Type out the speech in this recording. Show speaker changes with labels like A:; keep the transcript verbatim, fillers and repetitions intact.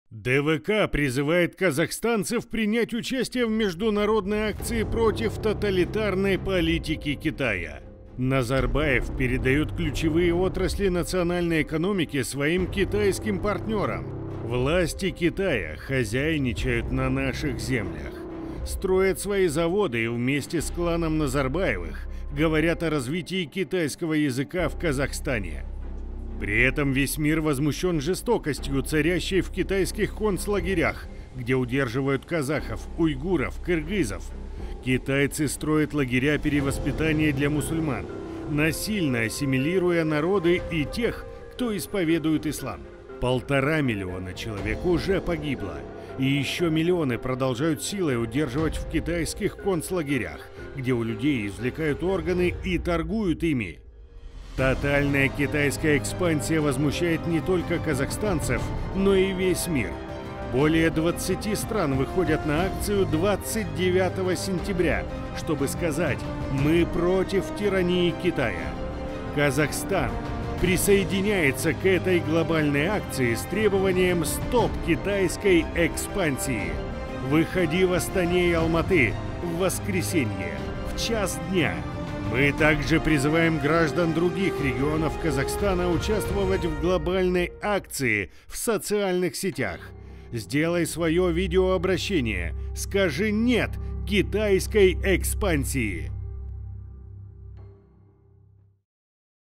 A: ДВК призывает казахстанцев принять участие в международной акции против тоталитарной политики Китая. Назарбаев передает ключевые отрасли национальной экономики своим китайским партнерам. Власти Китая хозяйничают на наших землях, строят свои заводы и вместе с кланом Назарбаевых говорят о развитии китайского языка в Казахстане. При этом весь мир возмущен жестокостью, царящей в китайских концлагерях, где удерживают казахов, уйгуров, кыргызов. Китайцы строят лагеря перевоспитания для мусульман, насильно ассимилируя народы и тех, кто исповедует ислам. Полтора миллиона человек уже погибло, и еще миллионы продолжают силой удерживать в китайских концлагерях, где у людей извлекают органы и торгуют ими. Тотальная китайская экспансия возмущает не только казахстанцев, но и весь мир. Более двадцати стран выходят на акцию двадцать девятого сентября, чтобы сказать «Мы против тирании Китая». Казахстан присоединяется к этой глобальной акции с требованием «Стоп китайской экспансии». Выходи в Астане и Алматы в воскресенье в час дня. Мы также призываем граждан других регионов Казахстана участвовать в глобальной акции в социальных сетях. Сделай свое видеообращение. Скажи «нет» китайской экспансии.